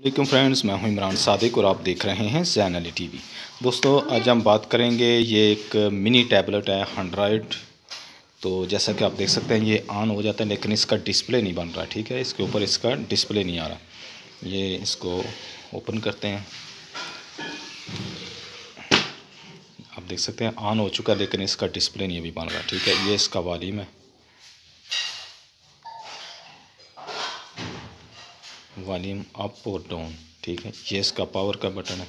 वालेकुम फ्रेंड्स, मैं हूं इमरान सादिक और आप देख रहे हैं ज़ैन अली टीवी। दोस्तों, आज हम बात करेंगे, ये एक मिनी टैबलेट है एंड्रॉयड। तो जैसा कि आप देख सकते हैं ये ऑन हो जाता है, लेकिन इसका डिस्प्ले नहीं बन रहा। ठीक है, इसके ऊपर इसका डिस्प्ले नहीं आ रहा। ये इसको ओपन करते हैं। आप देख सकते हैं ऑन हो चुका है, लेकिन इसका डिस्प्ले नहीं अभी बन रहा। ठीक है, ये इसका वॉल्यूम है, वॉल्यूम अप और डाउन। ठीक है, ये इसका पावर का बटन है।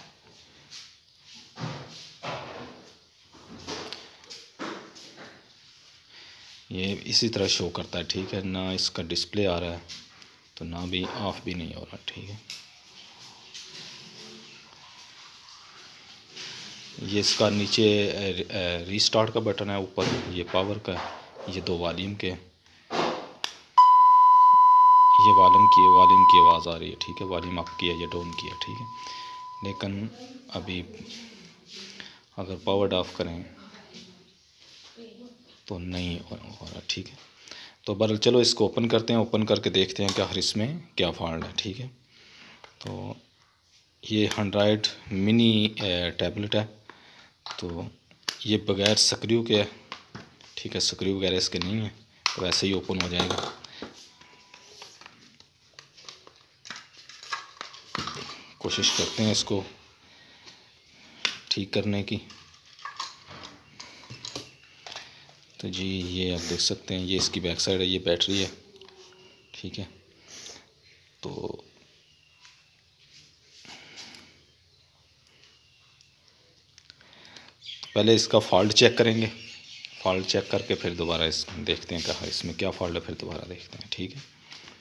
ये इसी तरह शो करता है। ठीक है, ना इसका डिस्प्ले आ रहा है तो ना भी ऑफ भी नहीं हो रहा। ठीक है, ये इसका नीचे रीस्टार्ट का बटन है, ऊपर ये पावर का है, ये दो वॉल्यूम के। ये वॉल्यूम की आवाज़ आ रही है। ठीक है, वॉल्यूम अप किया या डाउन किया। ठीक है, लेकिन अभी अगर पावर ऑफ करें तो नहीं हो रहा। ठीक है, तो बहरहाल चलो इसको ओपन करते हैं। ओपन करके देखते हैं कि आखिर इसमें क्या फॉल्ट है। ठीक है, तो ये एंड्रॉयड मिनी टैबलेट है। तो ये बगैर स्क्रू के है। ठीक है, स्क्रू वगैरह इसके नहीं है, तो वैसे ही ओपन हो जाएगा। कोशिश करते हैं इसको ठीक करने की। तो जी, ये आप देख सकते हैं, ये इसकी बैक साइड है, ये बैटरी है। ठीक है, तो पहले इसका फॉल्ट चेक करेंगे। फॉल्ट चेक करके फिर दोबारा इस देखते हैं कहाँ इसमें क्या फॉल्ट है, फिर दोबारा देखते हैं। ठीक है,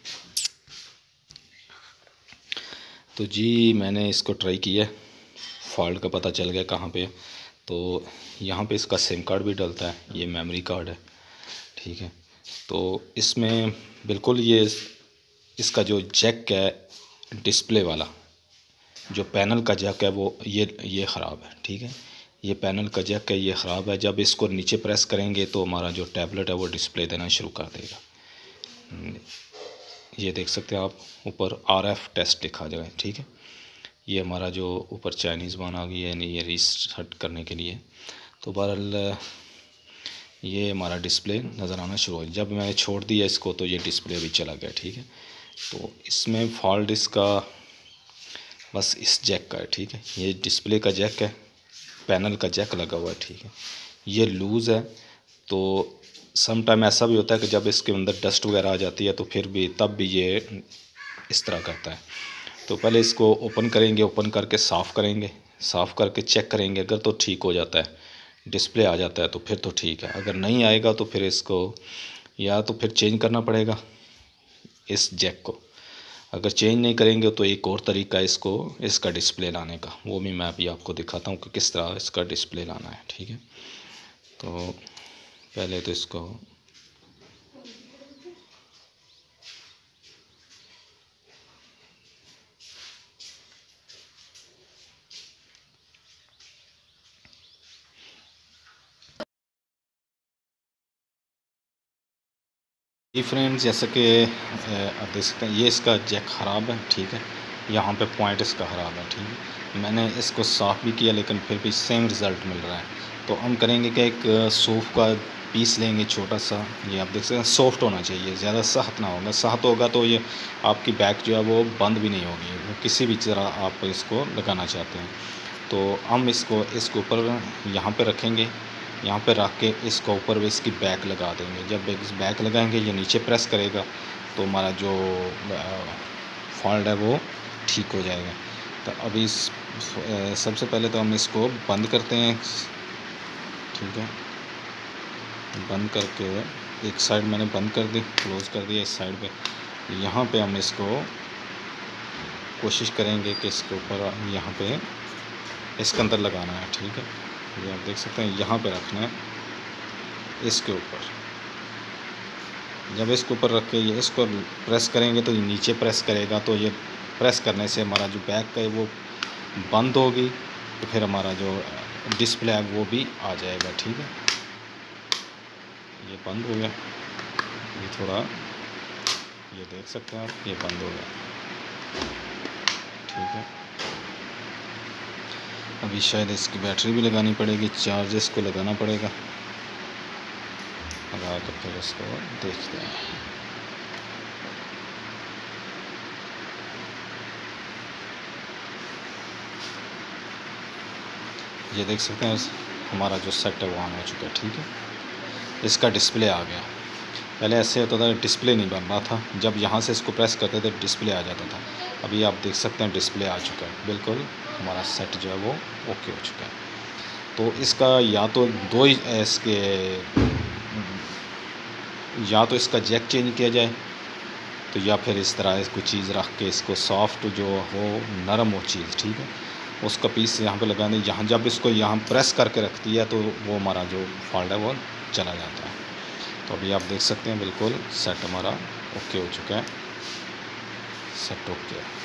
तो जी मैंने इसको ट्राई किया, फॉल्ट का पता चल गया कहाँ पे। तो यहाँ पे इसका सिम कार्ड भी डलता है, ये मेमोरी कार्ड है। ठीक है, तो इसमें बिल्कुल ये इसका जो जैक है, डिस्प्ले वाला जो पैनल का जैक है, वो ये ख़राब है। ठीक है, ये पैनल का जैक है, ये ख़राब है। जब इसको नीचे प्रेस करेंगे तो हमारा जो टैबलेट है वो डिस्प्ले देना शुरू कर देगा। ये देख सकते हैं आप, ऊपर RF टेस्ट लिखा जाए। ठीक है, ये हमारा जो ऊपर चाइनीज़ वन आ गई है, यानी ये रीसेट करने के लिए। तो बहरहाल ये हमारा डिस्प्ले नज़र आना शुरू हो गया। जब मैंने छोड़ दिया इसको तो ये डिस्प्ले भी चला गया। ठीक है, तो इसमें फॉल्ट इसका बस इस जैक का है। ठीक है, ये डिस्प्ले का जैक है, पैनल का जैक लगा हुआ है। ठीक है, ये लूज़ है। तो सम टाइम ऐसा भी होता है कि जब इसके अंदर डस्ट वगैरह आ जाती है तो फिर भी तब भी ये इस तरह करता है। तो पहले इसको ओपन करेंगे, ओपन करके साफ़ करेंगे, साफ़ करके चेक करेंगे। अगर तो ठीक हो जाता है, डिस्प्ले आ जाता है, तो फिर तो ठीक है। अगर नहीं आएगा तो फिर इसको या तो फिर चेंज करना पड़ेगा इस जैक को। अगर चेंज नहीं करेंगे तो एक और तरीका है इसका डिस्प्ले लाने का, वो भी मैं अभी आपको दिखाता हूँ कि किस तरह इसका डिस्प्ले लाना है। ठीक है, तो पहले तो इसको जी फ्रेंड्स, जैसे कि आप देख सकते हैं ये इसका जैक ख़राब है। ठीक है, यहाँ पे पॉइंट इसका ख़राब है। ठीक है, मैंने इसको साफ़ भी किया लेकिन फिर भी सेम रिज़ल्ट मिल रहा है। तो हम करेंगे कि एक सूफ का पीस लेंगे छोटा सा। ये आप देख सकते हैं सॉफ्ट होना चाहिए, ज़्यादा सख्त ना होगा। सख्त होगा तो ये आपकी बैक जो है वो बंद भी नहीं होगी, वो किसी भी तरह आप इसको लगाना चाहते हैं। तो हम इसको ऊपर यहाँ पर रखेंगे, यहाँ पे रख के इसको ऊपर भी इसकी बैक लगा देंगे। जब इस बैक लगाएंगे, ये नीचे प्रेस करेगा तो हमारा जो फॉल्ट है वो ठीक हो जाएगा। तो अभी सबसे पहले तो हम इसको बंद करते हैं। ठीक है, बंद करके एक साइड मैंने बंद कर दी, क्लोज़ कर दिया। इस साइड पे यहाँ पे हम इसको कोशिश करेंगे कि इसके ऊपर यहाँ पे इसके अंदर लगाना है। ठीक है, ये आप देख सकते हैं, यहाँ पे रखना है इसके ऊपर। जब इसके ऊपर रख के ये इसको प्रेस करेंगे तो ये नीचे प्रेस करेगा, तो ये प्रेस करने से हमारा जो बैक का है वो बंद होगी, तो फिर हमारा जो डिस्प्ले है वो भी आ जाएगा। ठीक है, ये बंद हो गया, ये थोड़ा ये देख सकते हैं आप, ये बंद हो गया। है। अभी शायद इसकी बैटरी भी लगानी पड़ेगी, चार्ज इसको लगाना पड़ेगा, लगा कर फिर इसको देखते हैं। ये देख सकते हैं हमारा जो सेट है वो ऑन हो चुका है। ठीक है, इसका डिस्प्ले आ गया। पहले ऐसे होता था डिस्प्ले नहीं बन रहा था, जब यहाँ से इसको प्रेस करते थे डिस्प्ले आ जाता था। अभी आप देख सकते हैं डिस्प्ले आ चुका है, बिल्कुल हमारा सेट जो है वो ओके हो चुका है। तो इसका या तो दो ही इसके, या तो इसका जैक चेंज किया जाए, तो या फिर इस तरह कोई चीज़ रख के इसको सॉफ्ट जो हो, नरम हो चीज़, ठीक है, उसका पीस यहाँ पे लगा दें। यहाँ जब इसको यहाँ प्रेस करके रखती है तो वो हमारा जो फॉल्ट है वो चला जाता है। तो अभी आप देख सकते हैं बिल्कुल सेट हमारा ओके हो चुका है, सेट ओके है।